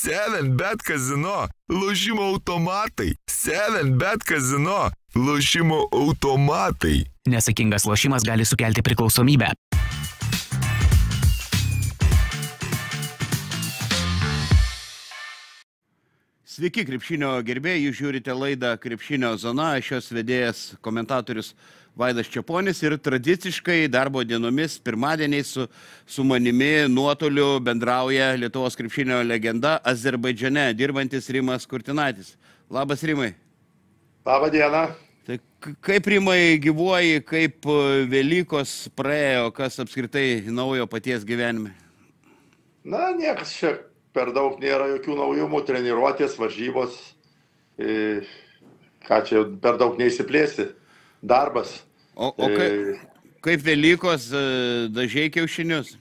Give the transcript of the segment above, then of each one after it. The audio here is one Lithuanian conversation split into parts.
7bet Casino, lošimo automatai. 7bet Casino, lošimo automatai. Neatsakingas lošimas gali sukelti priklausomybę. Sveiki, krepšinio gerbėjai, jūs žiūrite laidą Krepšinio zona, šios vedėjas komentatorius Vaidas Čeponis ir tradiciškai darbo dienomis pirmadieniais su manimi nuotoliu bendrauja Lietuvos krepšinio legenda Azerbaidžane dirbantis Rimas Kurtinaitis. Labas, Rimai. Labą dieną. Tai kaip, Rimai, gyvuoji, kaip Velykos praėjo, kas apskritai naujo paties gyvenime? Na, niekas čia per daug nėra jokių naujumų, treniruotės, varžybos, ką čia per daug neįsiplėsi, darbas. O kaip Velykos dažei kiaušinius?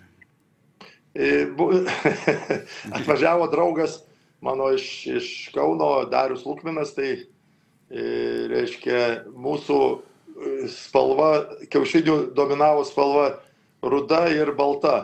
Atvažiavo draugas mano iš Kauno, Darius Lukminas, tai reiškia mūsų spalva, kiaušinių dominavo spalva ruda ir balta.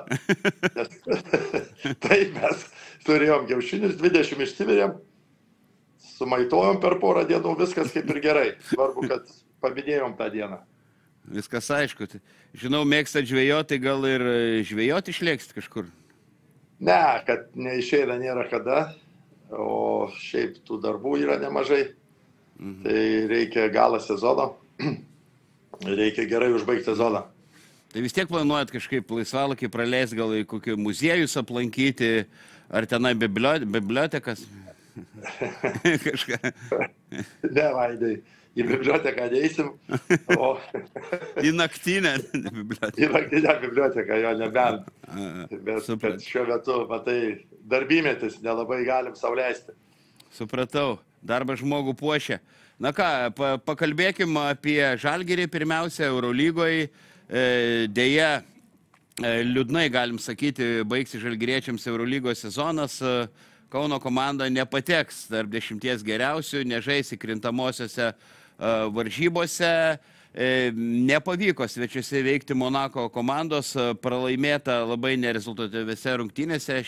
Tai mes turėjom kiaušinius, 20 išsivirėm, sumaitojom per porą dienų, viskas kaip ir gerai. Svarbu, kad paminėjom tą dieną. Viskas aišku. Žinau, mėgstat žvejoti, gal ir žvejoti išlėksit kažkur? Ne, kad neišeina nėra kada, o šiaip tų darbų yra nemažai. Tai reikia galą sezono, reikia gerai užbaigti sezoną. Tai vis tiek planuojat kažkaip laisvalakį praleis, gal į kokį muziejus aplankyti, ar tenai bibliotekas? Kažką. Ne, Vaidai, į biblioteką neįsim, o... Į naktinę biblioteką. Į naktinę biblioteką, jo, nebent. Bet šiuo metu, matai, darbymetis, nelabai galim sau leisti. Supratau, darbas žmogų puošia. Na ką, pakalbėkim apie Žalgirį pirmiausia, Eurolygoje. Deja, liūdnai galim sakyti, baigsi žalgiriečiams Eurolygos sezonas, Kauno komanda nepateks tarp 10 geriausių, nežais įkrintamosiose varžybose, nepavyko svečiuose veikti Monako komandos, pralaimėta labai nerezultatyviose rungtynėse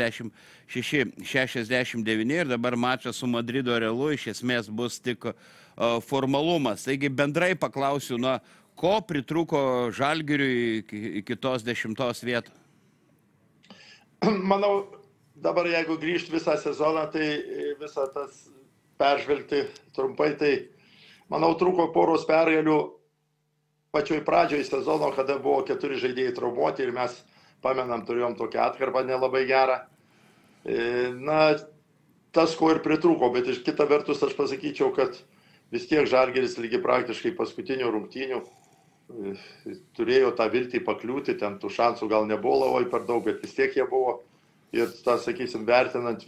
66-69 ir dabar mačas su Madrido Realu iš esmės bus tik formalumas. Taigi bendrai paklausiu, ko pritrūko Žalgiriui iki tos 10 vietų? Manau, dabar jeigu grįžti visą sezoną, tai visą tas peržvelgti trumpai, tai manau, trūko poros pergalių pačioj pradžioj sezono, kada buvo 4 žaidėjai traumuoti ir mes, pamenam, turėjom tokią atkarpą nelabai gerą. Na, tas, ko ir pritrūko, bet iš kita vertus aš pasakyčiau, kad vis tiek Žalgiris lygiai praktiškai paskutinių rungtynių turėjo tą viltį pakliūti, ten tų šansų gal nebuvo labai per daug, bet vis tiek jie buvo. Ir tą, sakysim, vertinant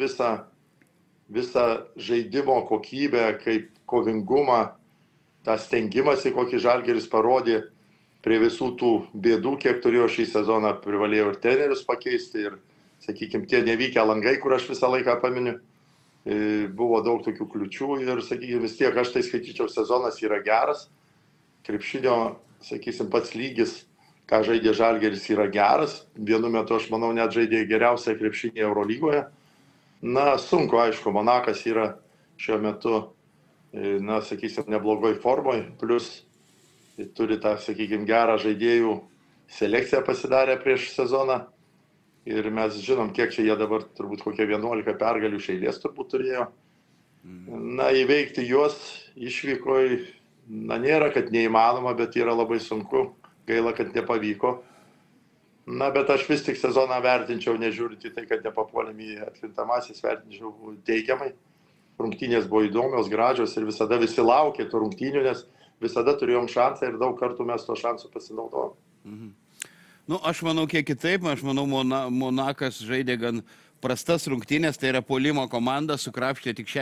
visą žaidimo kokybę, kaip kovingumą, tą stengimąsi, kokį Žalgiris parodė prie visų tų bėdų, kiek turėjo šį sezoną, privalėjo ir trenerius pakeisti, ir, sakykim, tie nevykę langai, kur aš visą laiką paminiu, buvo daug tokių kliučių ir, sakykim, vis tiek aš tai skaityčiau, sezonas yra geras, krepšinio, sakysim, pats lygis, ką žaidė Žalgiris, yra geras. Vienu metu, aš manau, net žaidė geriausią krepšinį Eurolygoje. Na, sunku, aišku, Monakas yra šiuo metu, na, sakysim, neblogoj formoj, plus turi tą, sakykim, gerą žaidėjų selekciją pasidarę prieš sezoną. Ir mes žinom, kiek čia jie dabar turbūt kokie 11 pergalių iš eilės turbūt turėjo. Na, įveikti juos išvykoj, na, nėra, kad neįmanoma, bet yra labai sunku. Gaila, kad nepavyko. Na, bet aš vis tik sezoną vertinčiau, nežiūrint į tai, kad nepapuolėm į atkrintamasis, vertinčiau teigiamai. Rungtynės buvo įdomios, gražios ir visada visi laukė tų rungtynių, nes visada turėjom šansą ir daug kartų mes to šansų pasinaudojom. Nu, aš manau, kiek kitaip, aš manau, Monakas žaidė gan prastas rungtynės, tai yra puolimo komanda, sukrapštė tik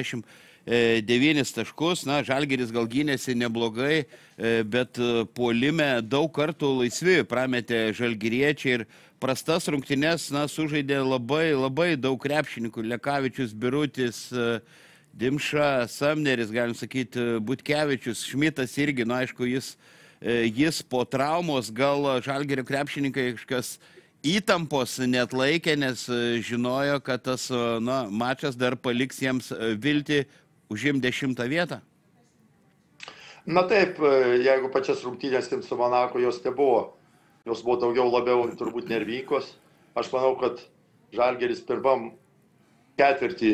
69 taškus, na, Žalgiris gal gynėsi neblogai, bet puolime daug kartų laisvi prametė žalgiriečiai ir prastas rungtynės, na, sužaidė labai daug krepšininkų, Lekavičius, Birutis, Dimša, Samneris, galim sakyti, Butkevičius, Šmitas irgi, nu, aišku, jis po traumos, gal Žalgirio krepšininkai kažkas įtampos net laikė, nes žinojo, kad tas mačas dar paliks jiems viltį užimti 10 vietą? Na taip, jeigu pačias rungtynės su Monako jos nebuvo, jos buvo daugiau labiau turbūt nervingos. Aš manau, kad Žalgiris pirmam ketvirtį,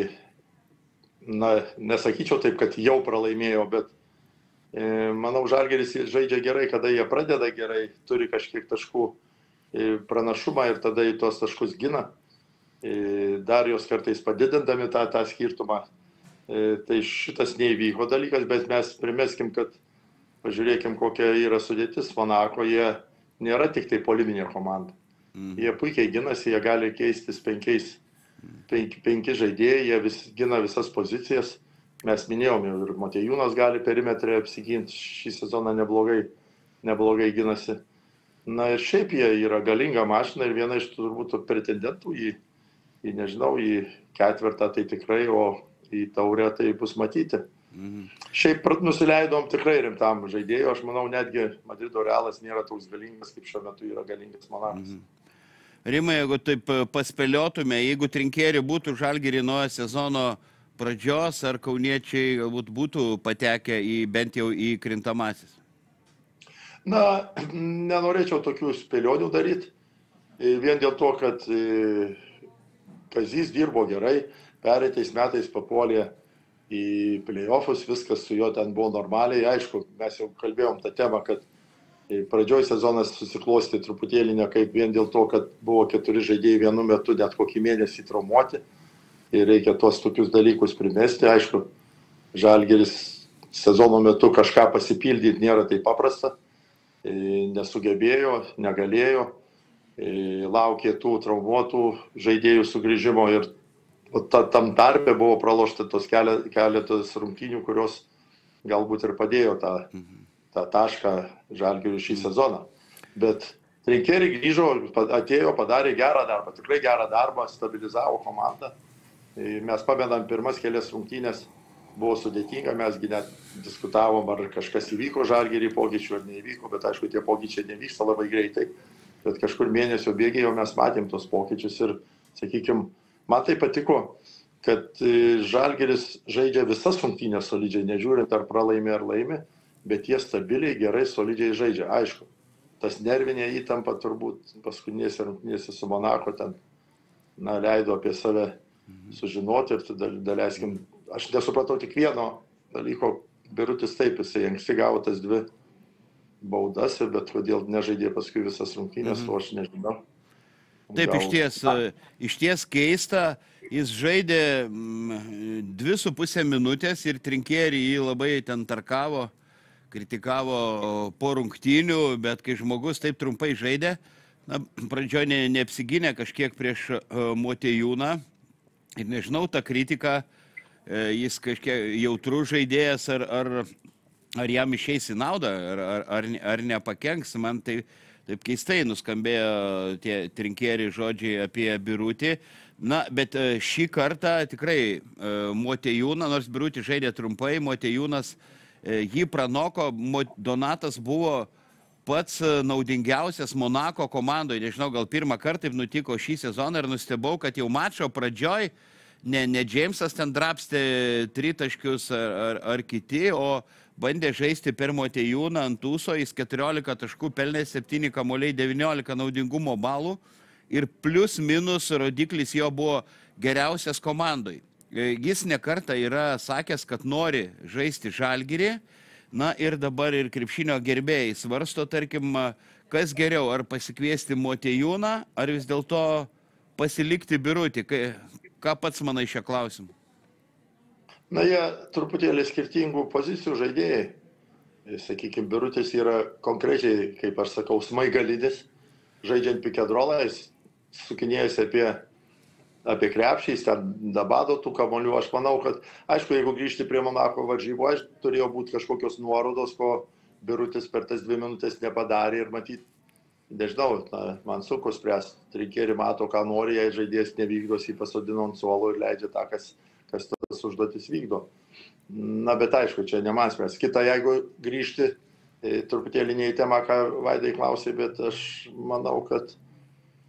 nesakyčiau taip, kad jau pralaimėjo, bet manau, Žalgiris žaidžia gerai, kada jie pradeda gerai, turi kažkiek taškų pranašumą ir tada į tuos taškus gina. Dar jos kartais padidindami tą skirtumą. Tai šitas neįvyko dalykas, bet mes primeskim, kad pažiūrėkim, kokia yra sudėtis Monako. Jie nėra tik tai poliminė komanda. Jie puikiai ginasi, jie gali keistis penki žaidėjai, jie gina visas pozicijas. Mes minėjom, ir Motiejūnas gali perimetrę apsiginti, šį sezoną neblogai ginasi. Na ir šiaip jie yra galinga mašina ir viena iš turbūt pretendentų į nežinau, į ketvirtą tai tikrai, o į taurę tai bus matyti. Šiaip nusileidom tikrai rimtam žaidėjui, aš manau, netgi Madrido Realas nėra toks galingas, kaip šiuo metu yra galingas Monakas. Rimai, jeigu taip paspėliotume, jeigu Trinkieri būtų Žalgirį nuo sezono pradžios, ar kauniečiai galbūt būtų patekę bent jau į krintamasis? Na, nenorėčiau tokių spėlionių daryti, vien dėl to, kad Kazys dirbo gerai, pereitais metais papuolė į playoffus, viskas su juo ten buvo normaliai. Aišku, mes jau kalbėjom tą temą, kad pradžioj sezonas susiklosti truputėlį ne kaip vien dėl to, kad buvo 4 žaidėjai vienu metu net kokį mėnesį traumuoti ir reikia tuos tokius dalykus primesti. Aišku, Žalgiris sezono metu kažką pasipildyti nėra taip paprasta, nesugebėjo, negalėjo, laukė tų traumuotų žaidėjų sugrįžimo ir tam tarpe buvo pralošta tos keletas rungtynių, kurios galbūt ir padėjo tą tašką Žalgiriui šį sezoną. Bet Trinkieri grįžo, atėjo, padarė gerą darbą, tikrai gerą darbą, stabilizavo komandą. Mes pamenam pirmas kelias rungtynės, buvo sudėtinga, mesgi net diskutavom, ar kažkas įvyko Žalgiriui pokyčių ar neįvyko, bet aišku, tie pokyčiai nevyksta labai greitai. Bet kažkur mėnesio bėgėje mes matėm tos pokyčius ir, sakykime, man tai patiko, kad Žalgiris žaidžia visas rungtynės solidžiai, nežiūrint ar pralaimė ar laimė, bet jie stabiliai, gerai, solidžiai žaidžia. Aišku, tas nervinė įtampa turbūt paskutinėse rungtynėse su Monako ten leido apie save sužinoti ir tada daleiskim. Aš nesupratau tik vieno dalyko, Birutis taip, jisai anksti gavo tas 2 baudas, bet kodėl nežaidė paskui visas rungtynės, to aš nežinau. Taip, iš ties keista, jis žaidė 2,5 minutės ir Trinkieri jį labai ten tarkavo, kritikavo po rungtynių, bet kai žmogus taip trumpai žaidė, pradžioje neapsigynė kažkiek prieš Motiejūną ir nežinau, ta kritika, jis kažkiek jautrus žaidėjas, ar jam išeis į naudą, ar nepakenks, man tai taip keistai nuskambėjo tie Trinkieri žodžiai apie Birutį. Na, bet šį kartą tikrai Motiejūną, nors Birutį žaidė trumpai, Motiejūnas jį pranoko. Donatas buvo pats naudingiausias Monako komandoje. Nežinau, gal pirmą kartą taip nutiko šį sezoną ir nustebau, kad jau mačo pradžioj ne Džeimsas ten drapstė tritaškius ar kiti, o bandė žaisti per Motiejūną ant ūso, jis 14 taškų pelnė, 7 kamuoliai, 19 naudingumo balų ir plius minus rodiklis jo buvo geriausias komandoj. Jis nekartą yra sakęs, kad nori žaisti Žalgirį, na ir dabar ir krepšinio gerbėjai svarsto, tarkim, kas geriau, ar pasikviesti Motiejūną, ar vis dėlto pasilikti Birutį. Ką pats manai šią klausimą? Na, jie truputėlį skirtingų pozicijų žaidėjai. Sakykime, Birutis yra konkrečiai, kaip aš sakau, smaigalidis, žaidžiant pikedrolą, jis sukinėjasi apie krepšį, jis ten dabado tų kamolių. Aš manau, kad, aišku, jeigu grįžti prie Monako varžybų, aš turėjo būti kažkokios nuorodos, ko Birutis per tas 2 minutės nepadarė ir matyti, nežinau, man sunku spręsti. Trinkieri mato, ką nori, jei žaidėjas nevykdos, jį pasodino ant suolo ir leidžia tą, kas tas užduotis vykdo. Na, bet aišku, čia ne man spręs. Kita, jeigu grįžti, truputėlį ne į temą, ką Vaidai klausė, bet aš manau, kad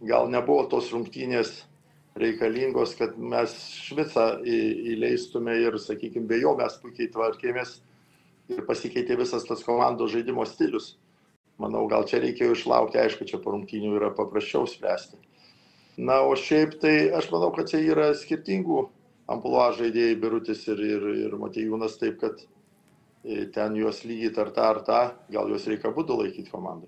gal nebuvo tos rungtynės reikalingos, kad mes Švicą įleistume ir, sakykime, be jo mes puikiai tvarkėmės ir pasikeitė visas tas komandos žaidimo stilius. Manau, gal čia reikėjo išlaukti, aišku, čia po rungtynių yra paprasčiau spręsti. Na, o šiaip tai aš manau, kad čia yra skirtingų amplua žaidėjai Birutis ir Motiejūnas, taip kad ten juos lygiai ar tą, gal juos reikia būdų laikyti komandai.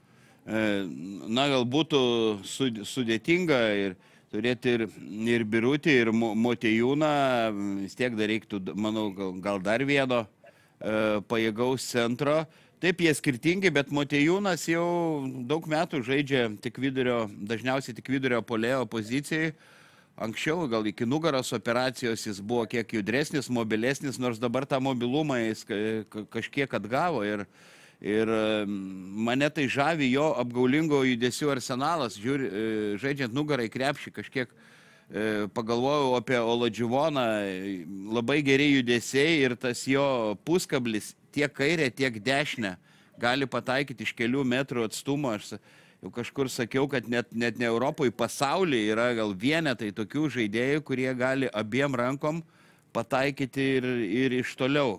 Na, gal būtų sudėtinga ir turėti ir Birutį, ir Motiejūną, vis tiek dar reiktų, manau, gal dar vieno pajėgaus centro. Taip, jie skirtingi, bet Motiejūnas jau daug metų žaidžia dažniausiai tik vidurio puolėjo pozicijai. Anksčiau, gal iki nugaros operacijos jis buvo kiek judresnis, mobilesnis, nors dabar tą mobilumą jis kažkiek atgavo. Ir mane tai žavi jo apgaulingo judesių arsenalas. Žaidžiant nugarą į krepšį, kažkiek pagalvojau apie Oladživoną, labai geri judesiai ir tas jo puskablis tiek kairė, tiek dešinė gali pataikyti iš kelių metrų atstumo. Aš jau kažkur sakiau, kad net ne Europoje, pasaulyje yra gal vienetai tokių žaidėjų, kurie gali abiem rankom pataikyti ir iš toliau.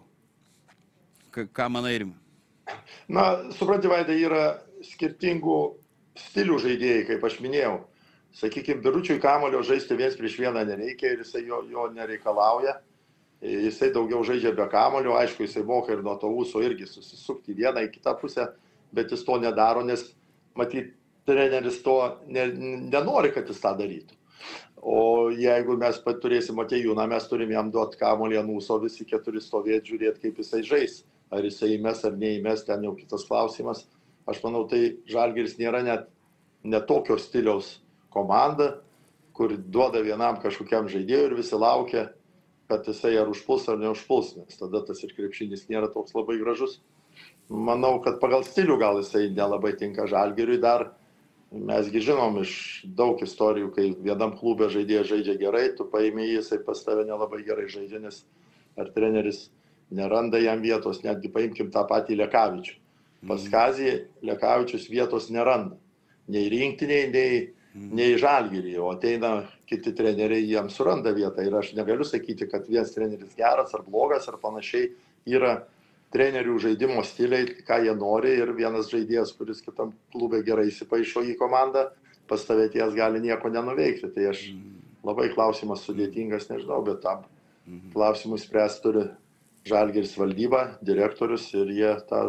Ką manai, Rimai? Na, supranti, Vaidai, yra skirtingų stilių žaidėjai, kaip aš minėjau. Sakykime, Biručiui kamuolio žaisti viens prieš vieną nereikia ir jisai jo nereikalauja. Jisai daugiau žaidžia be kamuolio, aišku, jisai moka ir nuo to ūso irgi susisukti vieną į kitą pusę, bet jis to nedaro, nes matyt, treneris to nenori, kad jis tą darytų. O jeigu mes turėsim Motiejūną, mes turim jam duoti kamuolį ant ūso, visi keturi stovėti, žiūrėti, kaip jisai žais. Ar jisai įmes ar neįmes, ten jau kitas klausimas. Aš manau, tai Žalgiris nėra net tokio stiliaus komanda, kur duoda vienam kažkokiam žaidėjui ir visi laukia, kad jisai ar užpuls ar neužpuls, nes tada tas ir krepšinis nėra toks labai gražus. Manau, kad pagal stilių gal jisai nelabai tinka Žalgiriui dar. Mesgi žinom iš daug istorijų, kai vienam klube žaidėjas žaidžia gerai, tu paimi jį, jisai pas tave nelabai gerai žaidžia, nes ar treneris neranda jam vietos, netgi paimkim tą patį Lekavičių. Pas Kazį Lekavičius vietos neranda. Nei rinktiniai, nei Žalgirį, o ateina kiti treneriai, jam suranda vietą. Ir aš negaliu sakyti, kad vienas treneris geras ar blogas ar panašiai. Yra trenerių žaidimo stiliai, ką jie nori, ir vienas žaidėjas, kuris kitam klube gerai įsipaišo į komandą, pas tave ties gali nieko nenuveikti. Tai aš labai klausimas sudėtingas, nežinau, bet tam klausimui spręs turi Žalgiris valdyba, direktorius, ir jie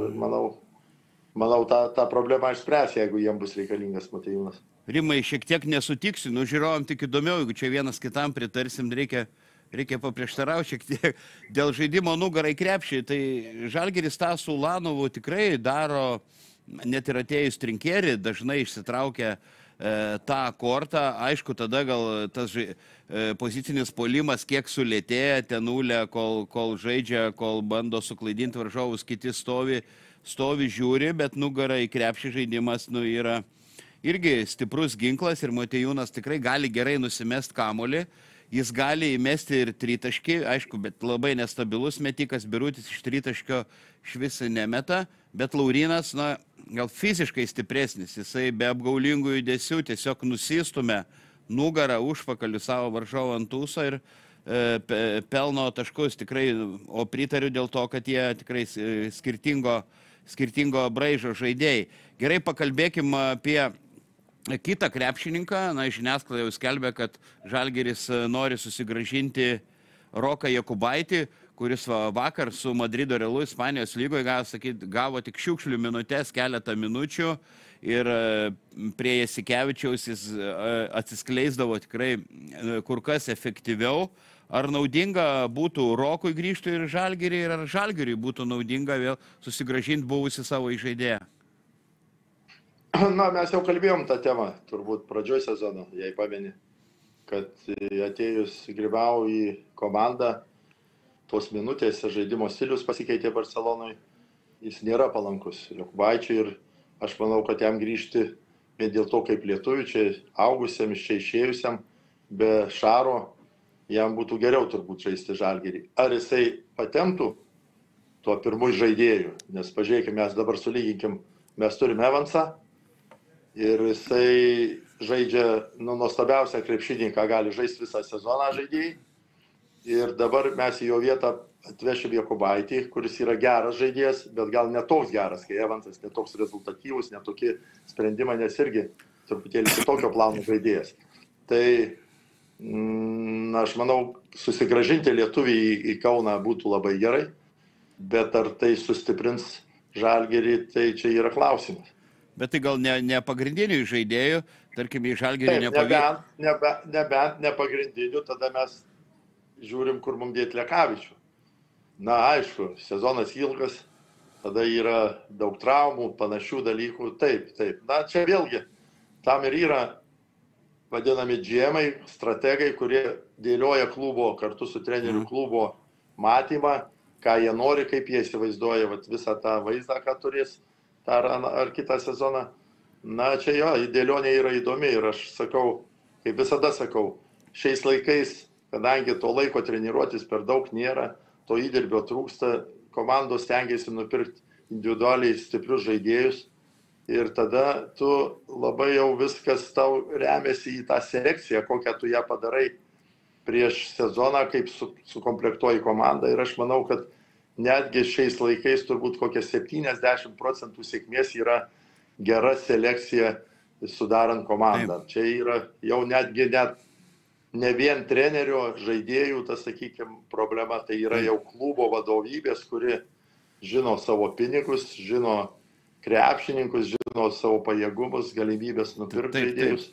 manau, tą problemą išspręs, jeigu jiems bus reikalingas Motiejūnas. Rimai, šiek tiek nesutiksiu, žiūrovom tik įdomiau, jeigu čia vienas kitam pritarsim, reikia paprieštarauti šiek tiek. Dėl žaidimo nugarai krepšiai, tai Žalgiris tą su Ulanovu tikrai daro, net ir atėjus Trinkerį, dažnai išsitraukia tą kortą. Aišku, tada gal tas pozicinis puolimas kiek sulėtėja, ten nulė, kol žaidžia, kol bando suklaidinti varžovus, kiti stovi žiūri, bet nugara į krepšį žaidimas yra irgi stiprus ginklas ir Motiejūnas tikrai gali gerai nusimest kamuolį. Jis gali įmesti ir tritaškį, aišku, bet labai nestabilus metikas, Birutis iš tritaškio švisi nemeta, bet Laurynas, gal fiziškai stipresnis, jisai be apgaulingų judesių tiesiog nusistumia nugarą užpakaliu savo varžovą ant ūso ir pelno taškus tikrai, o pritariu dėl to, kad jie tikrai skirtingo braižo žaidėjai. Gerai, pakalbėkim apie kitą krepšininką. Žiniasklaida jau skelbia, kad Žalgiris nori susigrąžinti Roką Jakubaitį, kuris vakar su Madrido Realu Ispanijos lygoje, gavo tik šiukšlių minutės, keletą minučių, ir prie Jasikevičiaus jis atsiskleisdavo tikrai kur kas efektyviau. Ar naudinga būtų Rokui grįžti ir Žalgirį, ir ar Žalgiriui būtų naudinga vėl susigrąžinti buvusi savo žaidėją? Mes jau kalbėjom tą temą, turbūt pradžioj sezono, jei pameni, kad atėjus Gribau į komandą, tos minutės žaidimo stilius pasikeitė Barcelonui, jis nėra palankus Jakubaičiui, ir aš manau, kad jam grįžti vien dėl to, kaip lietuvių čia augusiam, iš čia išėjusiam, be Šaro, jam būtų geriau turbūt žaisti Žalgirį. Ar jisai patemptų tuo pirmųjų žaidėjų, nes pažiūrėkime, mes dabar sulyginkim, mes turime Evansą, ir jisai žaidžia nuostabiausią krepšinį, ką gali žaisti visą sezoną žaidėjai. Ir dabar mes į jo vietą atvešim Jokubaitį, kuris yra geras žaidėjas, bet gal ne toks geras, kai Evansas, ne toks rezultatyvus, ne tokie sprendimai, nes irgi truputėlį kitokio plano žaidėjas. Tai aš manau, susigrąžinti lietuvį į Kauną būtų labai gerai, bet ar tai sustiprins Žalgirį, tai čia yra klausimas. Bet tai gal ne pagrindinių žaidėjų, tarkim, į Žalgirį nepavyko. Nebent ne pagrindinių, tada mes žiūrim, kur mums dėti Lekavičių. Na, aišku, sezonas ilgas, tada yra daug traumų, panašių dalykų. Taip. Na, čia vėlgi, tam ir yra vadinami GM-ai, strategai, kurie dėlioja klubo kartu su treneriu klubo matymą, ką jie nori, kaip jie įsivaizduoja visą tą vaizdą, ką turės ar kitą sezoną. Na, čia jo, dėlionė yra įdomi ir aš sakau, kaip visada sakau, šiais laikais, kadangi to laiko treniruotis per daug nėra, to įdirbio trūksta, komandos stengiasi nupirkti individualiai stiprius žaidėjus ir tada tu labai jau viskas tau remiasi į tą selekciją, kokią tu ją padarai prieš sezoną, kaip sukomplektuoji komandą ir aš manau, kad netgi šiais laikais turbūt kokia 70% sėkmės yra gera selekcija sudarant komandą. Taip. Čia yra jau netgi ne vien trenerio, žaidėjų, tas, sakykime, problema, tai yra jau klubo vadovybės, kuri žino savo pinigus, žino krepšininkus, žino savo pajėgumus, galimybės nupirkti žaidėjus.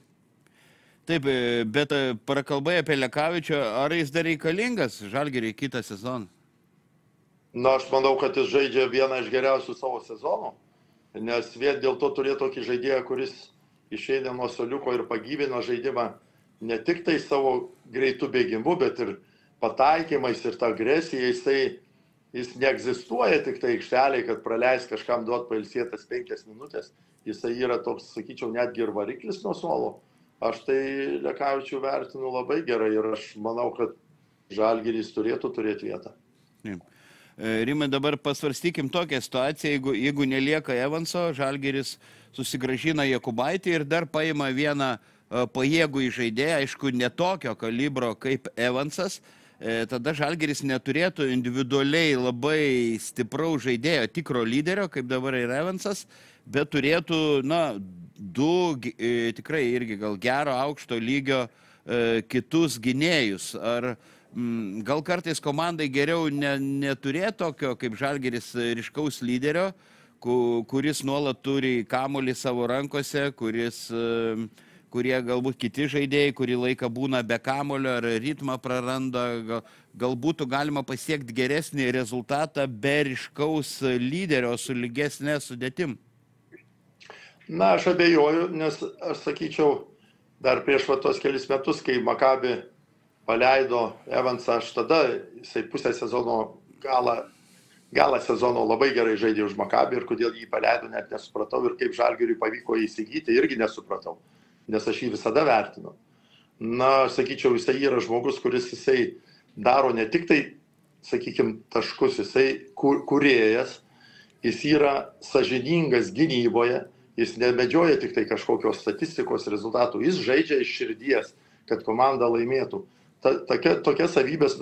Taip, bet prakalbai apie Lekavičių, ar jis dar reikalingas Žalgiriui kitą sezoną? Na, aš manau, kad jis žaidžia vieną iš geriausių savo sezonų, nes vien dėl to turėtų tokį žaidėją, kuris išeina nuo suoliuko ir pagyvino žaidimą ne tik tai savo greitų bėgimu, bet ir pataikymais ir tą agresiją, jis neegzistuoja tik tai aikšteliai, kad praleis kažkam duot pailsėtas 5 minutės. Jisai yra toks, sakyčiau, netgi ir variklis nuo suolo. Aš tai Lekavičių vertinu labai gerai ir aš manau, kad Žalgiris turėtų turėti vietą. Rimai, dabar pasvarstykim tokią situaciją, jeigu nelieka Evanso, Žalgiris susigrąžina Jokubaitį ir dar paima vieną pajėgų žaidėją, aišku, netokio kalibro kaip Evansas, tada Žalgiris neturėtų individualiai labai stipraus žaidėjo, tikro lyderio, kaip dabar yra Evansas, bet turėtų, du tikrai irgi gal gero aukšto lygio kitus gynėjus. Ar gal kartais komandai geriau neturėti tokio kaip Žalgiris ryškaus lyderio, kuris nuolat turi kamuolį savo rankose, kurie galbūt kiti žaidėjai, kurį laiką būna be kamulio ar ritmą praranda, galbūt galima pasiekti geresnį rezultatą be ryškaus lyderio su lygesnė sudėtim? Na, aš abejoju, nes aš sakyčiau, dar prieš tos kelis metus, kai Makabi paleido Evansą, aš tada, jisai pusę sezono galą sezono labai gerai žaidė už Makabi ir kodėl jį paleido, net nesupratau ir kaip Žalgiriui pavyko įsigyti, irgi nesupratau. Nes aš jį visada vertinu. Na, sakyčiau, jisai yra žmogus, kuris jisai daro ne tik tai, sakykime, taškus, jisai kūrėjas, jis yra sąžiningas gynyboje, jis nemedžioja tik tai kažkokios statistikos rezultatų, jis žaidžia iš širdies, kad komanda laimėtų. Tokia savybės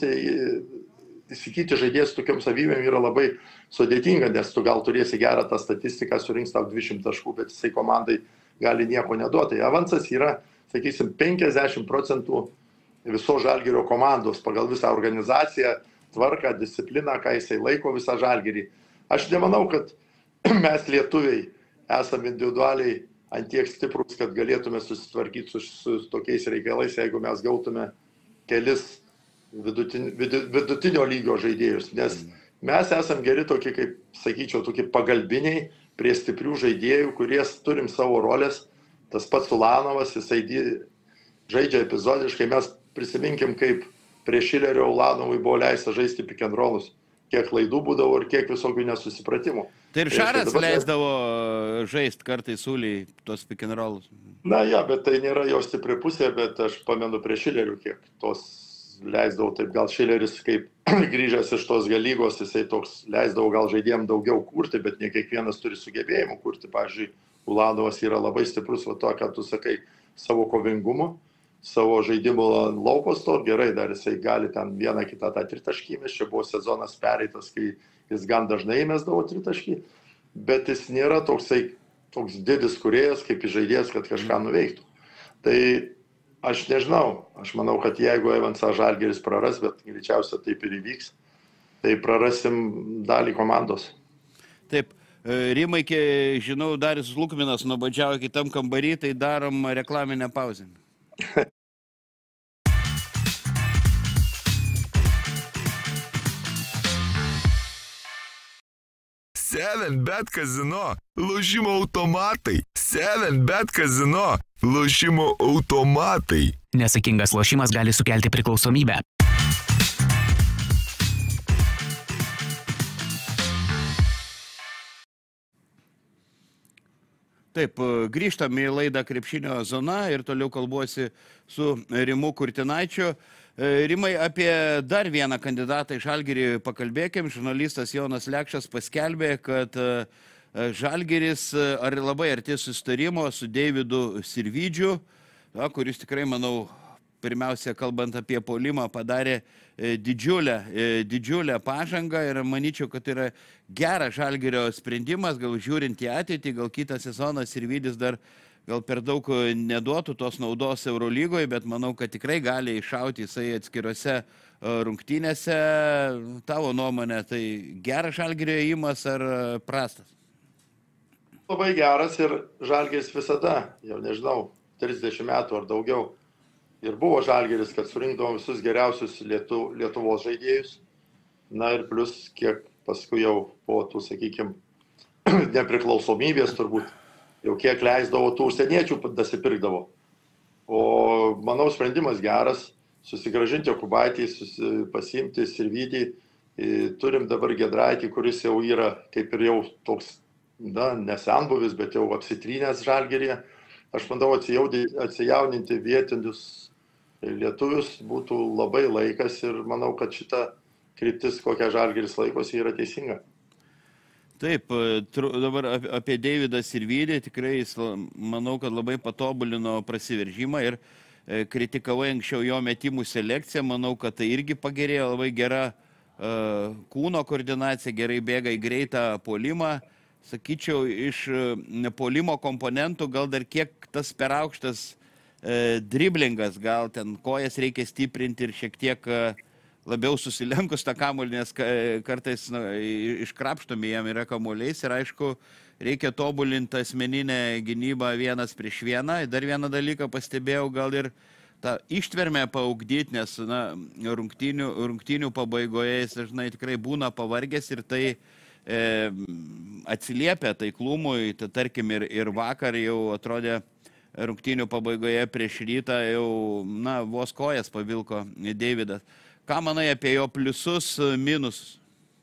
įsigyti žaidėjas tokiam savybėm yra labai sudėtinga, nes tu gal turėsi gerą tą statistiką, surinks tau 200 taškų, bet jisai komandai gali nieko neduoti. Evansas yra, sakysim, 50% viso Žalgirio komandos pagal visą organizaciją, tvarką, discipliną, ką jisai laiko visą Žalgirį. Aš nemanau, kad mes lietuviai esame individualiai ant tiek stiprus, kad galėtume susitvarkyti su tokiais reikalais, jeigu mes gautume kelis vidutinio lygio žaidėjus. Nes mes esam geri tokie, kaip sakyčiau, tokie pagalbiniai prie stiprių žaidėjų, kurie turim savo rolės. Tas pats Ulanovas, jisai žaidžia epizodiškai. Mes prisiminkim, kaip prie Šilerio Ulanovui buvo leista žaisti pick and rollus. Kiek klaidų būdavo ir kiek visokių nesusipratimų. Tai ir Šaras leisdavo žaisti kartais Uliai tos pick and rollus. Na, ja, bet tai nėra jo stipri pusė, bet aš pamenu prie Šilerių, kiek tos leisdavau. Taip gal Šileris, kaip grįžęs iš tos lygos, jisai toks leisdavo gal žaidėjim daugiau kurti, bet ne kiekvienas turi sugebėjimų kurti. Pavyzdžiui, Ulanovas yra labai stiprus, va to, ką tu sakai, savo kovingumu, savo žaidimo laukos to, gerai, dar jisai gali ten vieną kitą tą tritaškį įmest, čia buvo sezonas pereitas, kai jis gan dažnai įmesdavo tritaškį, bet jis nėra toks didis kūrėjas, kaip žaidėjas, kad kažką nuveiktų. Tai aš nežinau, aš manau, kad jeigu Evansą Žalgiris praras, bet greičiausia taip ir įvyks, tai prarasim dalį komandos. Taip, Rimai, žinau, Darius Lukminas nubadžiavo kitam kambarį, tai darom reklaminę pauzę. Seven Bet Casino lošimo automatai. Seven Bet Casino lošimo automatai. Nesaikingas lošimas gali sukelti priklausomybę. Taip, grįžtam į laidą Krepšinio zona ir toliau kalbuosi su Rimu Kurtinaičiu. Rimai, apie dar vieną kandidatą į Žalgirį pakalbėkim. Žurnalistas Jonas Lekšas paskelbė, kad Žalgiris labai arti susitarimo su Deividu Sirvydžiu, kuris tikrai, manau, pirmiausia, kalbant apie puolimą, padarė didžiulę pažangą ir manyčiau, kad yra geras Žalgirio sprendimas, gal žiūrint į ateitį, gal kitą sezoną Sirvydis dar gal per daug neduotų tos naudos Eurolygoje, bet manau, kad tikrai gali iššauti jisai atskirose rungtynėse. Tavo nuomonė, tai geras Žalgirio ėjimas ar prastas? Labai geras ir Žalgiris visada, jau nežinau, 30 metų ar daugiau. Ir buvo Žalgiris, kad surinkdavom visus geriausius Lietuvos žaidėjus. Na ir plus, kiek paskui jau po tų, sakykime, nepriklausomybės turbūt, jau kiek leisdavo tų užsieniečių dasipirkdavo. O manau, sprendimas geras, susigražinti Jokubaitį, pasiimti Sirvydį. Turim dabar Gedraitį, kuris jau yra kaip ir jau toks, nesenbuvis, bet jau apsitrynęs Žalgiryje. Aš manau, atsijauninti vietinius lietuvius būtų labai laikas ir manau, kad šita kryptis, kokią Žalgiris laikosi, yra teisinga. Taip, dabar apie Deividą Sirvydį tikrai jis, manau, kad labai patobulino prasiveržimą ir kritikavai anksčiau jo metimų selekciją. Manau, kad tai irgi pagerėjo, labai gera kūno koordinacija, gerai bėga į greitą puolimą. Sakyčiau, iš puolimo komponentų gal dar kiek tas per aukštas driblingas, gal ten kojas reikia stiprinti ir šiek tiek labiau susilenkus tą kamuolį, nes kartais iškrapštomi jam yra kamuoliais ir aišku, reikia tobulinti asmeninę gynybą 1-1. Dar vieną dalyką pastebėjau, gal ir tą ištvermę paugdyti, nes rungtynių pabaigoje jis dažnai tikrai būna pavargęs ir tai atsiliepia taiklumui, tarkim ir vakar jau atrodė rungtynių pabaigoje prieš Rytą jau, vos kojas pavilko Deividas. Ką manai apie jo pliusus, minusus?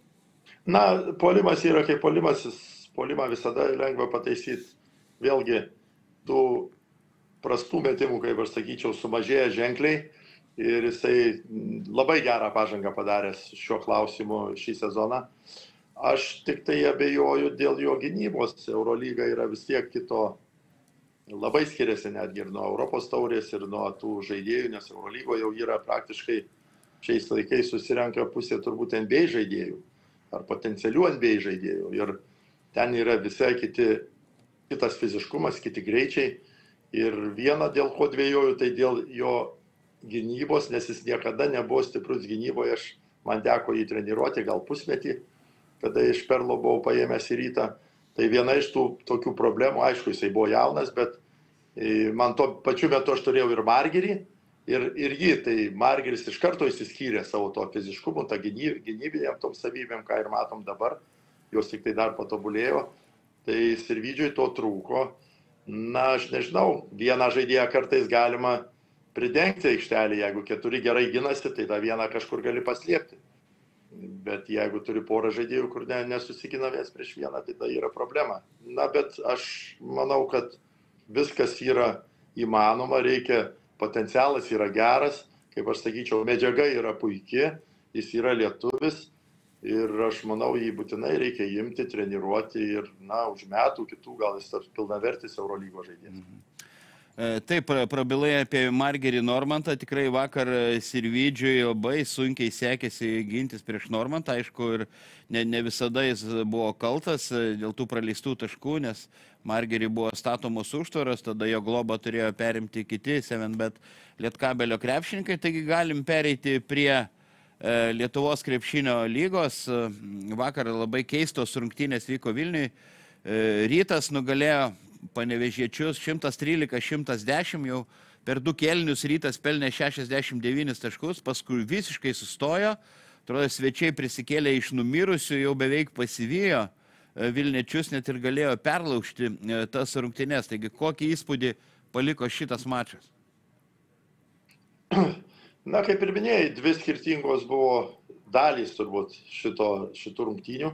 Puolimas yra kaip puolimas, puolimą visada lengva pataisyti. Vėlgi, tų prastų metimų, kaip aš sakyčiau, sumažėja ženkliai ir jisai labai gerą pažangą padaręs šiuo klausimu šį sezoną. Aš tik tai abejoju dėl jo gynybos. Eurolyga yra vis tiek kito, labai skiriasi netgi ir nuo Europos taurės ir nuo tų žaidėjų, nes Eurolygoje jau yra praktiškai šiais laikais susirenka pusė turbūt NBA žaidėjų ar potencialių NBA žaidėjų. Ir ten yra visai kitas fiziškumas, kiti greičiai. Ir viena dėl ko dvėjoju, tai dėl jo gynybos, nes jis niekada nebuvo stiprus gynyboje. Man teko jį treniruoti gal pusmetį, kada iš Perlo buvau paėmęs į Rytą. Tai viena iš tų tokių problemų, aišku, jisai buvo jaunas, bet man tuo pačiu metu aš turėjau ir Margirį, ir jį, tai Margiris iš karto įsiskyrė savo to fiziškumu, tą gynybinėm tom savybėm, ką ir matom dabar, jos tik tai dar patobulėjo, tai Sirvydžiui to trūko. Aš nežinau, vieną žaidėją kartais galima pridengti aikštelį, jeigu 4 gerai ginasi, tai tą vieną kažkur gali paslėpti. Bet jeigu turi porą žaidėjų, kur nesusikina viens prieš vieną, tai tai yra problema. Bet aš manau, kad viskas yra įmanoma, potencialas yra geras, kaip aš sakyčiau, medžiaga yra puikia, jis yra lietuvis ir aš manau, jį būtinai reikia imti, treniruoti ir, už metų kitų gal jis taps pilnavertis Eurolygos žaidėjas. Taip, prabilai apie Margerį Normantą, tikrai vakar Sirvidžiui labai sunkiai sekėsi gintis prieš Normantą, aišku, ir ne visada jis buvo kaltas dėl tų praleistų taškų, nes Margerį buvo statomos užtvaros, tada jo globą turėjo perimti kiti 7bet Lietkabelio krepšininkai, taigi galim pereiti prie Lietuvos krepšinio lygos. Vakar labai keistos rungtynės vyko Vilniui, Rytas nugalėjo Panevėžiečius 113-110, jau per 2 kėlinius Rytas pelnė 69 taškus, paskui visiškai sustojo, atrodo svečiai prisikėlė iš numirusių, jau beveik pasivijo Vilniečius, net ir galėjo perlaužti tas rungtynes. Taigi kokį įspūdį paliko šitas mačas? Kaip ir minėjai, 2 skirtingos buvo dalys turbūt šitų rungtynių.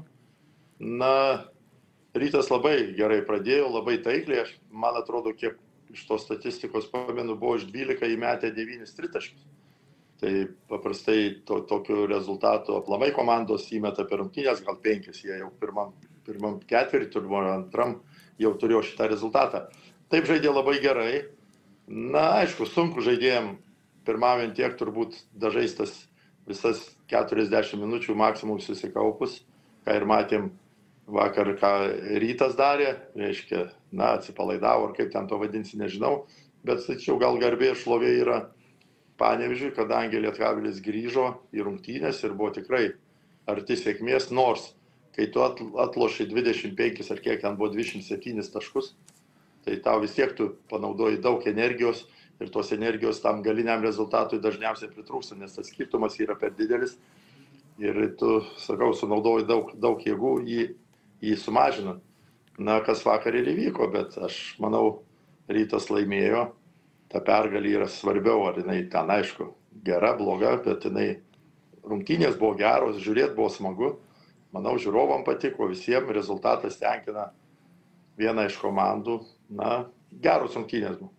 Rytas labai gerai pradėjo, labai taikliai, man atrodo, kiek iš tos statistikos pamenu, buvo iš 12 įmetę 9 tritaškius. Tai paprastai tokiu rezultatu aplamai komandos įmeta per rungtynės, gal 5, jie jau pirmam ketvirtį, turbūt antram jau turėjo šitą rezultatą. Taip žaidė labai gerai. Aišku, sunku žaidėjom pirmavint tiek turbūt dažais tas visas 40 minučių maksimum susikaupus, ką ir matėm vakar, ką Rytas darė, reiškia, atsipalaidavo, ar kaip ten to vadinsi, nežinau, bet sakyčiau, gal garbė ir šlovė yra Panevėžiui, kadangi Lietkabelis grįžo į rungtynės ir buvo tikrai arti sėkmės, nors kai tu atloši 25 ar kiek ten buvo 27 taškus, tai tau vis tiek tu panaudoji daug energijos ir tos energijos tam galiniam rezultatui dažniausiai pritrūksta, nes tas skirtumas yra per didelis ir tu, sakau, sunaudoji daug jėgų jį sumažinant. Kas vakar ir įvyko, bet aš manau, Rytas laimėjo, ta pergalė yra svarbiau, ar jinai ten, aišku, gera, bloga, bet jinai rungtynės buvo geros, žiūrėti buvo smagu, manau, žiūrovam patiko, visiems rezultatas tenkina vieną iš komandų, geros rungtynės buvo.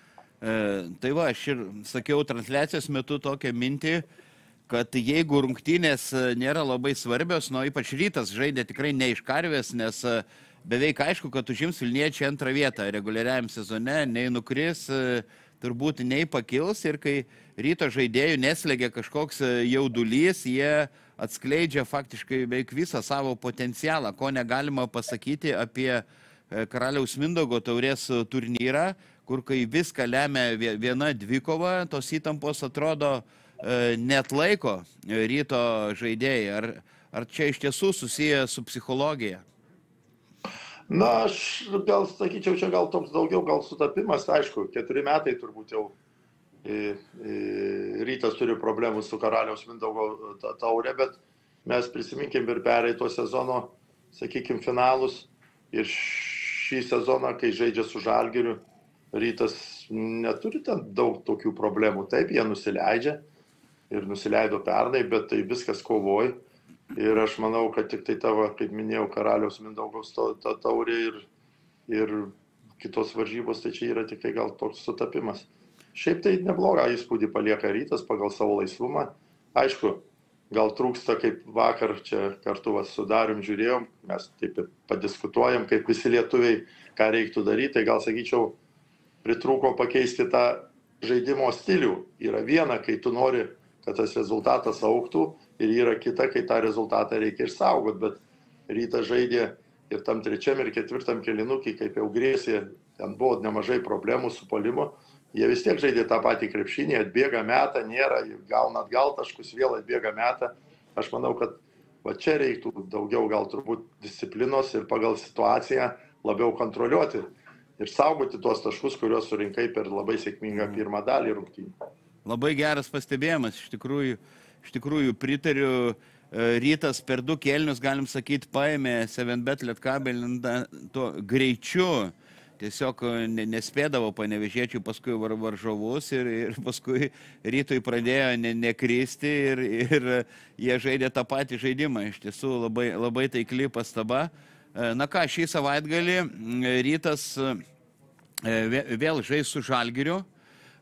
Tai va, aš ir sakiau transliacijos metu tokią mintį, kad jeigu rungtynės nėra labai svarbios, ypač Rytas žaidė tikrai ne iš karvės, nes beveik aišku, kad užims Vilniečiai antrą vietą reguliariajam sezone, nei nukris, turbūt nei pakils, ir kai Ryto žaidėjų neslegia kažkoks jaudulys, jie atskleidžia faktiškai beveik visą savo potencialą, ko negalima pasakyti apie Karaliaus Mindaugo taurės turnyrą, kur kai viską lemia viena dvikova, tos įtampos atrodo net laiko Ryto žaidėjai. Ar čia iš tiesų susiję su psichologija? Aš gal sakyčiau, čia gal toks daugiau gal sutapimas, aišku, 4 metai turbūt jau Rytas turi problemų su Karaliaus Mindaugo taure, bet mes prisiminkim ir pereito sezono, sakykim, finalus ir šį sezoną, kai žaidžia su Žalgiriu, Rytas neturi ten daug tokių problemų. Taip, jie nusileidžia ir nusileido pernai, bet tai viskas kovoj. Ir aš manau, kad tik tai tavo, kaip minėjau, Karaliaus Mindaugos taurė ir kitos varžybos, tai čia yra tik tai gal toks sutapimas. Šiaip tai neblogą įspūdį palieka Rytas pagal savo laisvumą. Aišku, gal trūksta, kaip vakar čia kartu su Darium žiūrėjom, mes taip padiskutuojam, kaip visi lietuviai, ką reiktų daryti, tai gal sakyčiau, pritrūko pakeisti tą žaidimo stilių. Yra viena, kai tu nori, kad tas rezultatas augtų, ir yra kita, kai tą rezultatą reikia išsaugoti, bet Rytas žaidė ir tam 3. ir 4. kėlinukį, kaip jau grėsė, ten buvo nemažai problemų su puolimu, jie vis tiek žaidė tą patį krepšinį, atbėga metą, nėra, gauna atgal taškus, vėl atbėga metą. Aš manau, kad va čia reiktų daugiau gal turbūt disciplinos ir pagal situaciją labiau kontroliuoti ir saugoti tuos taškus, kuriuos surinkai per labai sėkmingą pirmą dalį rungtynių. Labai geras pastebėjimas, iš tikrųjų pritariu. Rytas per 2 kėlinius, galim sakyti, paėmė 7bet Lietkabelį tuo greičiu. Tiesiog nespėdavo Panevėžiečių paskui varžovus ir paskui Rytui pradėjo nekristi ir jie žaidė tą patį žaidimą. Iš tiesų labai taikli pastaba. Šį savaitgalį Rytas vėl žais su Žalgiriu.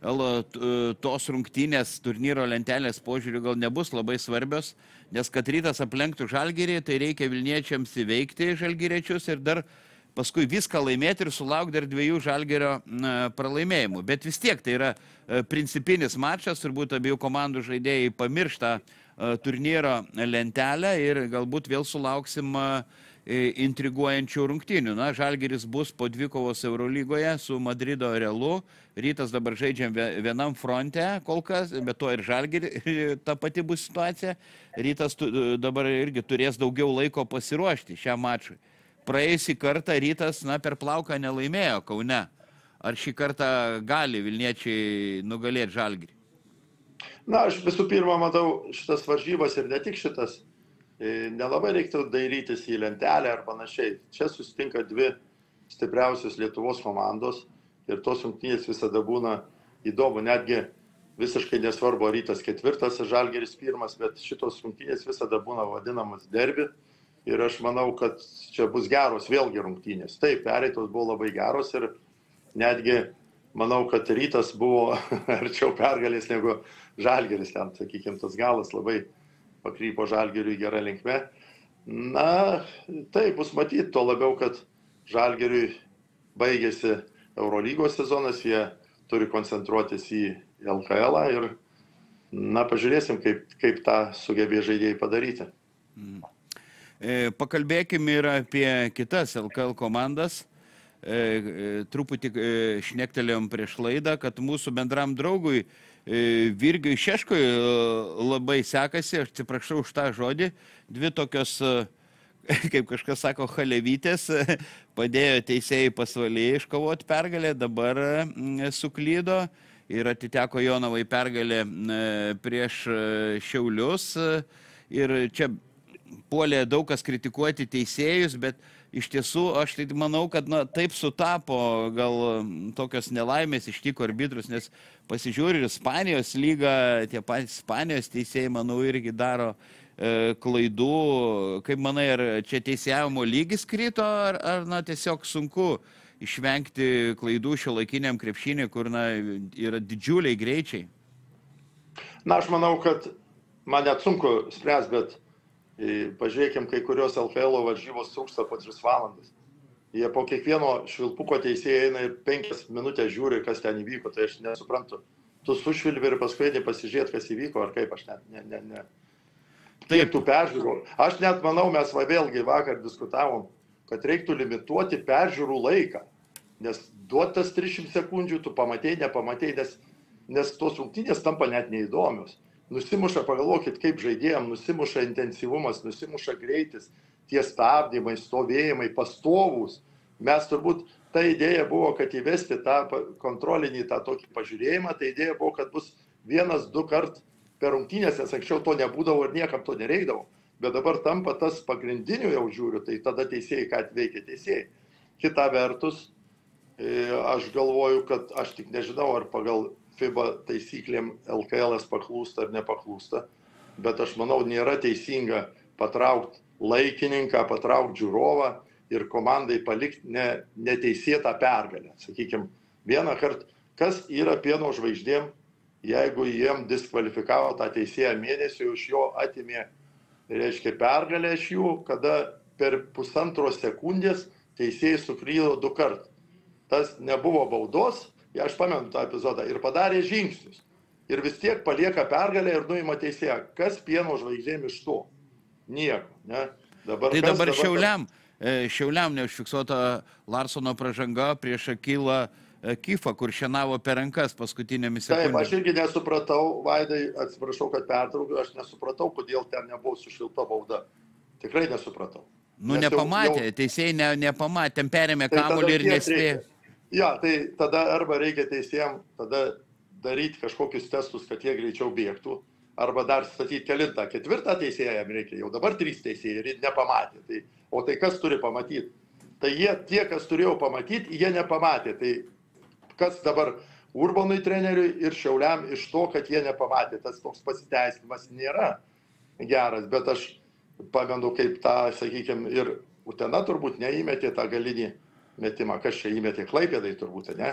tos rungtynės turnyro lentelės požiūrių gal nebus labai svarbios, nes kad Rytas aplenktų Žalgirį, tai reikia Vilniečiams įveikti Žalgiriečius ir dar paskui viską laimėti ir sulaukti dar 2 Žalgirio pralaimėjimų. Bet vis tiek tai yra principinis mačas, turbūt abiejų komandų žaidėjai pamiršta turnyro lentelę ir galbūt vėl sulauksim intriguojančių rungtynių. Na, Žalgiris bus po 2 kovos Eurolygoje su Madrido Realu. Rytas dabar žaidžiam vienam fronte kol kas, bet to ir Žalgirį ta pati bus situacija. Rytas dabar irgi turės daugiau laiko pasiruošti šiam mačui. Praėjusį kartą Rytas per plauką nelaimėjo Kaune. Ar šį kartą gali Vilniečiai nugalėti Žalgirį? Na, aš visų pirma matau šitas varžybas ir ne tik šitas. Nelabai reiktų dairytis į lentelę ar panašiai. Čia susitinka 2 stipriausios Lietuvos komandos ir tos rungtynės visada būna įdomu. Netgi visiškai nesvarbu, Rytas 4, Žalgiris 1, bet šitos rungtynės visada būna vadinamas derbi. Ir aš manau, kad čia bus geros vėlgi rungtynės. Taip, pereitos buvo labai geros ir netgi manau, kad Rytas buvo arčiau pergalės negu Žalgiris. Ten, sakykime, tas galas labai pakrypo Žalgiriui gerą linkme. Na, tai bus matyti, to labiau, kad Žalgiriui baigėsi Eurolygos sezonas, jie turi koncentruotis į LKL ir, na, pažiūrėsim, kaip tą sugebė žaidėjai padaryti. Pakalbėkime ir apie kitas LKL komandas. Truputį šnektelėjom prieš laidą, kad mūsų bendram draugui Virgiui Šeškui labai sekasi, aš atsiprašau už tą žodį, 2 tokios, kaip kažkas sako, chalevytės, padėjo teisėjai pasvalyje iškovoti pergalę, dabar suklydo ir atiteko Jonavai pergalė prieš Šiaulius. Ir čia puolė daug kas kritikuoti teisėjus, bet iš tiesų aš tai manau, kad taip sutapo, gal tokios nelaimės ištiko arbitrus, nes pasižiūri ir Ispanijos lygą, tie patys Ispanijos teisėjai, manau, irgi daro klaidų. Kaip manai, ar čia teisėjavimo lygis krito, ar tiesiog sunku išvengti klaidų šiuolaikiniam krepšiniui, kur yra didžiuliai greičiai? Na, aš manau, kad man net sunku spręs, bet pažiūrėkim, kai kurios LKL varžybos trūksta po 3 valandas. Jie po kiekvieno švilpuko teisėjai eina ir 5 minutės žiūri, kas ten įvyko, tai aš nesuprantu. Tu sušvilpi ir paskui pasižiūrėti, kas įvyko, ar kaip, aš ne. Tiek tų peržiūrų. Aš net manau, mes vėlgi vakar diskutavom, kad reiktų limituoti peržiūrų laiką. Nes duotas 300 sekundžių, tu pamatėjai, nepamatėjai, nes tos rungtynės tampa net neįdomios. Nusimuša, pagalvokit, kaip žaidėjom, nusimuša intensyvumas, nusimuša greitis, tie stabdymai, stovėjimai, pastovūs. Mes turbūt, ta idėja buvo, kad įvesti tą kontrolinį, tą tokį pažiūrėjimą, ta idėja buvo, kad bus 1-2 kart per rungtynės, nes anksčiau to nebūdavo ir niekam to nereikdavo. Bet dabar tampa tas pagrindinių jau žiūriu, tai tada teisėjai, ką atveikia teisėjai. Kita vertus, aš galvoju, kad aš tik nežinau, ar pagal FIBA taisyklėm LKL'as paklūsta ar nepaklūsta, bet aš manau, nėra teisinga patraukti laikininką, patraukti žiūrovą ir komandai palikti neteisėtą pergalę. Sakykime, vieną kartą, kas yra Pieno žvaigždėm, jeigu jiem diskvalifikavo tą teisėją mėnesį, iš jo atimė, reiškia, pergalę iš jų, kada per 1,5 sekundės teisėjai suklydo 2 kartus. Tas nebuvo baudos, aš pamenu tą epizodą, ir padarė žingsnius. Ir vis tiek palieka pergalę ir nuima teisėją. Kas Pieno žvaigždėm iš to? Nieko. Ne? Tai dabar Šiauliam neužfiksuota Larsono pražanga prieš Akilą Kifą, kur šienavo per rankas paskutinėmis sekundėmis. Taip, aš irgi nesupratau, Vaidai, atsiprašau, kad pertraukiu, aš nesupratau, kodėl ten nebuvo sušilta bauda. Tikrai nesupratau. Nepamatė, teisėjai nepamatė, ten perėmė kamuolį ir nespėjo. Ja, tai tada arba reikia teisėjams tada daryti kažkokius testus, kad jie greičiau bėgtų, arba dar statyti kelintą, 4 teisėją jam reikia, jau dabar 3 teisėjai ir nepamatė. O tai kas turi pamatyti? Tai tie, kas turėjo pamatyti, jie nepamatė. Tai kas dabar Urbonui treneriui ir Šiauliam iš to, kad jie nepamatė, tas toks pasiteisinimas nėra geras, bet aš pamenu, kaip tą, sakykime, ir Utena turbūt neįmetė tą galinį metimą. Kas čia įmetė? Klaipėdai turbūt, ne?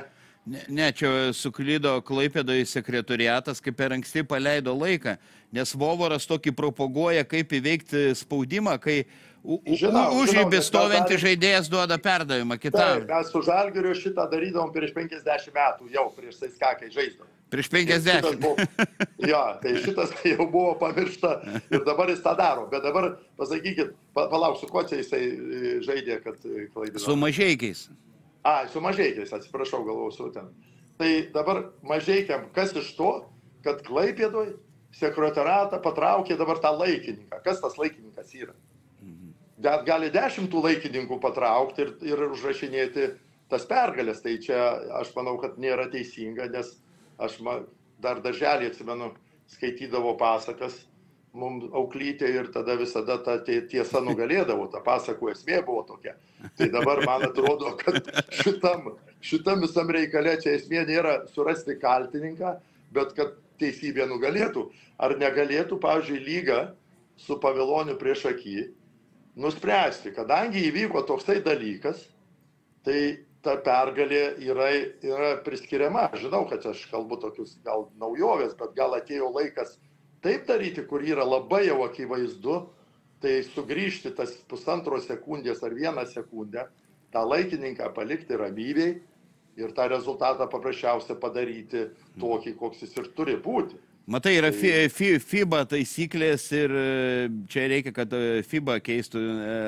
Ne, čia suklydo Klaipėdoje sekretoriatas, kaip per anksti paleido laiką, nes Vovoras tokį propaguoja, kaip įveikti spaudimą, kai užribį stovinti žaidėjas duoda perdavimą kitam. Mes su Žalgiriu šitą darydavom prieš 50 metų, jau prieš SSK, kai žaisdavom. Prieš 50. Jo, tai šitas jau buvo pamiršta ir dabar jis tą daro. Bet dabar pasakykit, palauk, su kuo čia jisai žaidė, kad klaidino? Su Mažeikiais. Su Mažeikiais, atsiprašau, galvosiu ten. Tai dabar Mažeikiam, kas iš to, kad Klaipėdoj sekretariatą patraukė dabar tą laikininką. Kas tas laikininkas yra? Bet gali 10 laikininkų patraukti ir užrašinėti tas pergalės. Tai čia aš manau, kad nėra teisinga, nes aš dar darželį atsimenu, skaitydavo pasakas, mums auklytė ir tada visada ta tiesa nugalėdavo, ta pasakų esmė buvo tokia. Tai dabar man atrodo, kad šitam visam reikale čia esmė nėra surasti kaltininką, bet kad teisybė nugalėtų. Ar negalėtų, pavyzdžiui, lyga su Paviloniu prieš akį nuspręsti, kadangi įvyko toksai dalykas, tai ta pergalė yra priskiriama. Žinau, kad aš kalbu tokius gal naujovės, bet gal atėjo laikas taip daryti, kur yra labai jau akivaizdu, tai sugrįžti tas 1,5 sekundės ar 1 sekundę, tą laikininką palikti ramybėj ir tą rezultatą paprasčiausia padaryti tokį, koks jis ir turi būti. Matai, yra FIBA taisyklės ir čia reikia, kad FIBA keistų.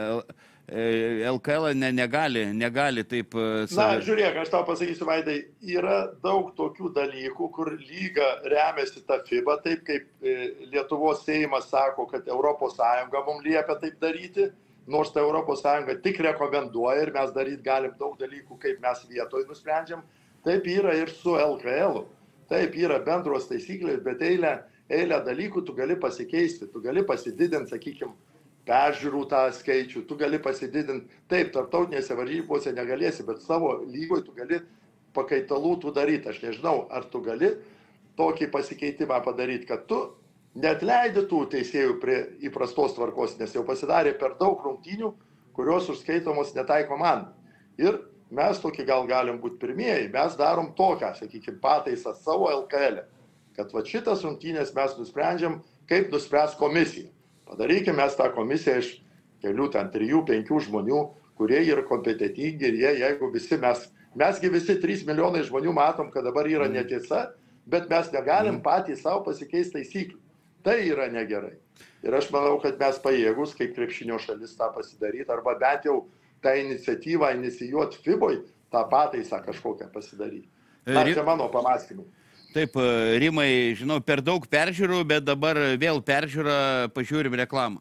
LKL negali taip... Na, žiūrėk, aš tau pasakysiu, Vaidai, yra daug tokių dalykų, kur lyga remiasi tą FIBA, taip kaip Lietuvos Seimas sako, kad ES mums liepia taip daryti, nors ta ES tik rekomenduoja ir mes daryti galim daug dalykų, kaip mes vietoj nusprendžiam. Taip yra ir su LKL. Taip yra bendros taisyklės, bet eilę dalykų tu gali pasikeisti, tu gali pasididinti, sakykime, peržiūrų tą skaičių, tu gali pasididinti, taip, tarptautinėse varžybose negalėsi, bet savo lygoj tu gali pakaitalų tų daryti. Aš nežinau, ar tu gali tokį pasikeitimą padaryti, kad tu net leidi tų teisėjų prie įprastos tvarkos, nes jau pasidarė per daug rungtynių, kurios užskaitomos netai komandai. Ir mes tokį gal galim būti pirmieji, mes darom tokią, sakykime, pataisą savo LKL, kad va šitas rungtynės mes nusprendžiam, kaip nuspręs komisija. Padarykime mes tą komisiją iš kelių, ten 3-5 žmonių, kurie yra kompetitingi ir jeigu visi mesgi visi 3 milijonai žmonių matom, kad dabar yra netiesa, bet mes negalim patys savo pasikeisti taisyklių. Tai yra negerai. Ir aš manau, kad mes pajėgus, kaip krepšinio šalis, tą pasidaryti, arba bent jau tą iniciatyvą inicijuoti FIBOje, tą pataisą kažkokią pasidaryti. Na, čia mano pamąstymai. Taip, Rimai, žinau, per daug peržiūrų, bet dabar vėl peržiūrą, pažiūrim reklamą.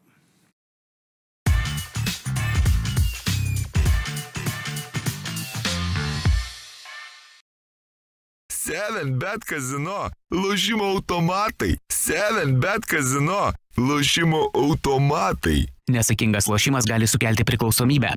Seven Bet Casino, lošimo automatai. Seven Bet Casino, lošimo automatai. Nesaikingas lošimas gali sukelti priklausomybę.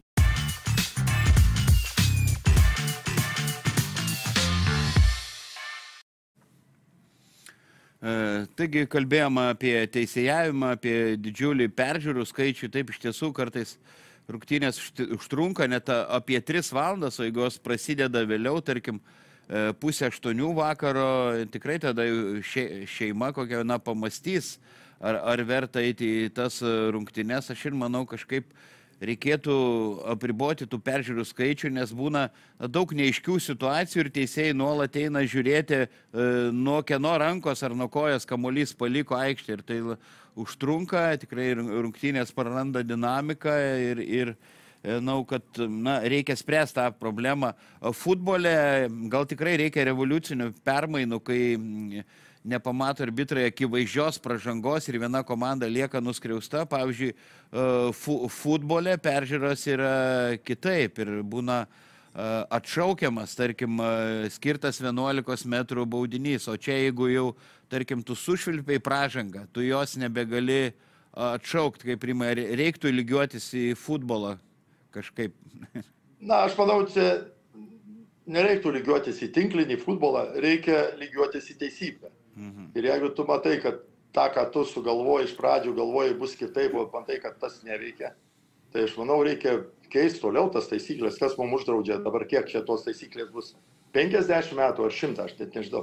Taigi kalbėjome apie teisėjavimą, apie didžiulį peržiūrų skaičių. Taip, iš tiesų, kartais rungtynės užtrunka net apie 3 valandas, o jeigu jos prasideda vėliau, tarkim, 7:30 vakaro, tikrai tada šeima kokia pamastys, ar verta eiti į tas rungtynes. Aš ir manau, kažkaip reikėtų apriboti tų peržiūrų skaičių, nes būna daug neaiškių situacijų ir teisėjai nuolat eina žiūrėti nuo kieno rankos ar nuo kojos kamuolys paliko aikštę. Ir tai užtrunka, tikrai rungtynės praranda dinamiką ir manau, kad reikia spręsti tą problemą. Futbole gal tikrai reikia revoliucinių permainų, kai nepamato arbitrai akivaizdžios pražangos ir viena komanda lieka nuskriausta. Pavyzdžiui, futbole peržiūros yra kitaip ir būna atšaukiamas, tarkim, skirtas 11 metrų baudinys, o čia jeigu jau, tarkim, tu sušvilpiai pražangą, tu jos nebegali atšaukti, kaip Rimai, reiktų lygiuotis į futbolą kažkaip. Na, aš manau, čia nereiktų lygiuotis į tinklinį futbolą, reikia lygiuotis į teisybę. Ir jeigu tu matai, kad tą, ką tu sugalvoji iš pradžių, galvoji bus kitaip, o matai, kad tas neveikia, tai aš manau, reikia keisti toliau tas taisyklės, kas mums uždraudžia dabar, kiek čia tos taisyklės bus 50 metų ar 100, aš net nežinau.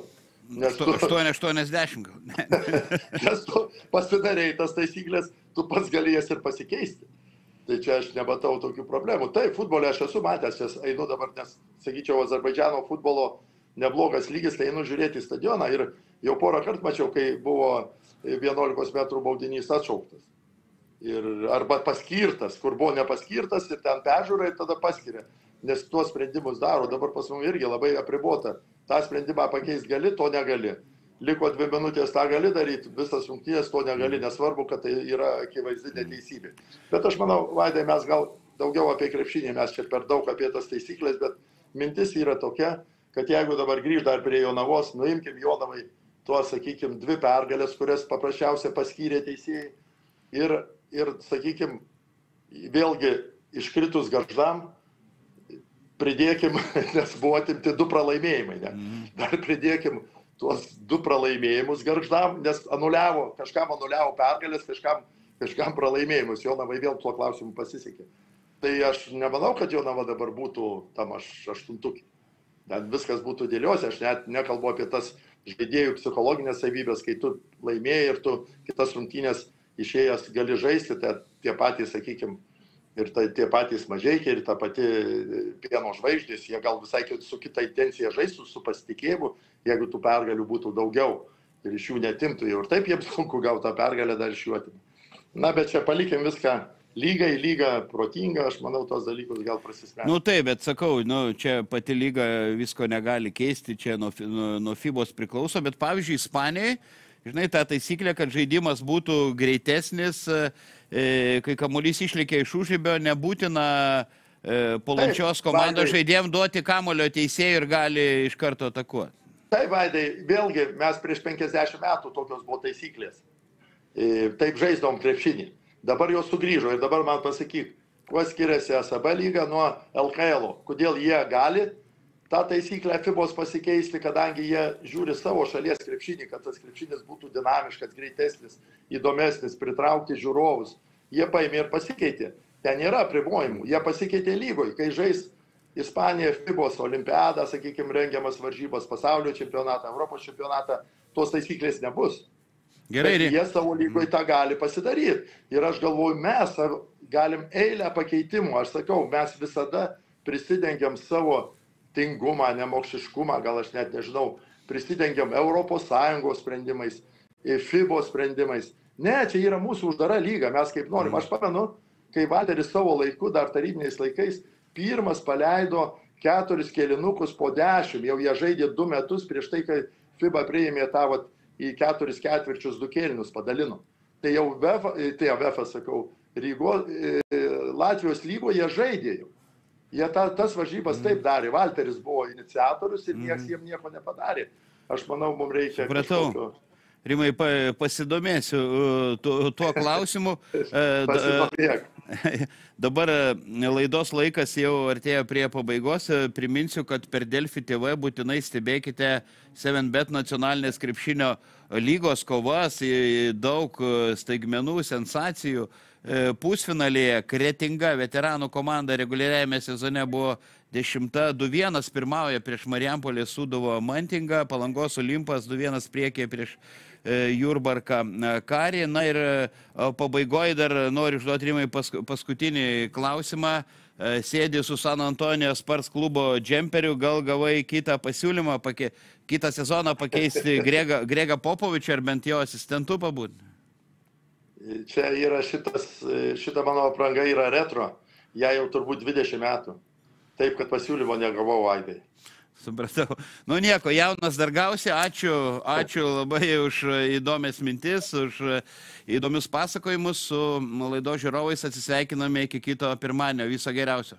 80 gal. Nes tu pasidarėjai tas taisyklės, tu pats galėjęs ir pasikeisti. Tai čia aš nematau tokių problemų. Taip, futbolė aš esu matęs, čia einu dabar, nes, sakyčiau, Azerbaidžano futbolo neblogas lygis, tai einu žiūrėti į stadioną ir jau porą kartų mačiau, kai buvo 11 metrų baudinys atšauktas. Arba paskirtas, kur buvo nepaskirtas ir ten peržiūra ir tada paskiria. Nes tuos sprendimus daro, dabar pas mum irgi labai apribota. Ta sprendimą pakeisti gali, to negali. Liko 2 minutės, tą gali daryti, visas rungtynės to negali, nesvarbu, kad tai yra akivaizdi neteisybė. Bet aš manau, Vaidai, mes gal daugiau apie krepšinį, mes čia per daug apie tas taisyklės, bet mintis yra tokia, kad jeigu dabar grįž dar prie Jonavos, nuimkim Jonavai tuos, sakykime, 2 pergalės, kurias paprasčiausiai paskyrė teisėjai ir sakykime, vėlgi iškritus Gargždam, pridėkim, nes buvo atimti 2 pralaimėjimai, ne? Dar pridėkim tuos 2 pralaimėjimus Gargždam, nes kažkam anuliavo pergalės, kažkam pralaimėjimus. Jonavai vėl tuo klausimu pasisekė. Tai aš nemanau, kad Jonava dabar būtų tam 8. Net viskas būtų dėliuose, aš net nekalbu apie tas žaidėjų psichologinės savybės, kai tu laimėjai ir tu kitas rungtynės išėjęs gali žaisti, tai tie patys, sakykime, ir tie patys Mažeikiai, ir ta pati Pieno žvaigždės, jie gal visai su kita intencija žaistų, su pasitikėjimu, jeigu tų pergalių būtų daugiau ir iš jų netimtų, jau ir taip jiems sunku gauti tą pergalę dar iš jų atimti. Na, bet čia palikim viską lyga protinga, aš manau, tos dalykus gal prasispręs. Nu taip, bet sakau, čia pati lyga visko negali keisti, čia nuo FIBOS priklauso, bet pavyzdžiui, Ispanijai, žinai, ta taisyklė, kad žaidimas būtų greitesnis, kai kamuolys išlėkė iš užribio, nebūtina puolančios komandos žaidėjams duoti kamulio teisėjui ir gali iš karto atakuoti. Taip, Vaidai, vėlgi mes prieš 50 metų tokios buvo taisyklės. Taip žaisdavom krepšinį. Dabar jos sugrįžo ir dabar man pasakyk, kuo skiriasi ASB lyga nuo LKL. Kodėl jie gali tą taisyklę FIBOS pasikeisti, kadangi jie žiūri savo šalies krepšinį, kad tas krepšinis būtų dinamiškas, greitesnis, įdomesnis, pritraukti žiūrovus. Jie paėmė ir pasikeitė. Ten nėra apribojimų. Jie pasikeitė lygoje, kai žais Ispanija, FIBOS, olimpiada, sakykime, rengiamas varžybas, pasaulio čempionatą, Europos čempionatą, tos taisyklės nebus. Gerai, bet jie savo lygoje tą gali pasidaryti. Ir aš galvoju, mes galim eilę pakeitimų. Aš sakau, mes visada prisidengiam savo tingumą, nemokšiškumą, gal aš net nežinau, prisidengiam ES sprendimais, FIBOS sprendimais. Ne, čia yra mūsų uždara lyga, mes kaip norim. Aš pamenu, kai Valteris savo laiku, dar tarybiniais laikais, pirmas paleido 4 kėlinukus po 10, jau jie žaidė 2 metus prieš tai, kai FIBA priėmė tą į 4 ketvirčius 2 kėlinius padalino. Tai jau UEFA, sakau, Latvijos lygoje jie žaidė jau. Jie tas varžybas taip darė. Valteris buvo iniciatorius ir nieks jiem nieko nepadarė. Aš manau, mums reikia... Supratau. Rimai, pasidomėsiu tuo klausimu. Dabar laidos laikas jau artėja prie pabaigos. Priminsiu, kad per Delfi TV būtinai stebėkite 7bet nacionalinės krepšinio lygos kovas, daug staigmenų, sensacijų. Pusfinalėje Kretinga veteranų komanda reguliariajame sezone buvo 10-2-1, pirmauja prieš Marijampolės Sūduvo Mantingą, Palangos Olimpas 2-1 priekė prieš Jurbarką Karį. Na ir pabaigoje dar noriu užduoti Rimai paskutinį klausimą. Sėdi su San Antonijos Spurs klubo džemperiu, gal gavai kitą pasiūlymą, kitą sezoną pakeisti Gregą Popovičių ar bent jo asistentų pabūti? Čia yra šita mano apranga yra retro, jai jau turbūt 20 metų. Taip, kad pasiūlymo negavau, Aidai. Supratau. Nu nieko, jaunas dar gausi, ačiū labai už įdomias mintis, už įdomius pasakojimus. Su laidos žiūrovais atsisveikiname iki kito pirmadienio. Viso geriausio.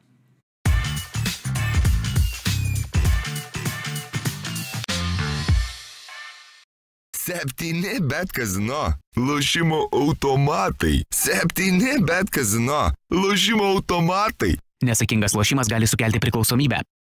Bet kazino. Lošimo automatai. 7bet kazino. Lošimo automatai. Nesaikingas lošimas gali sukelti priklausomybę.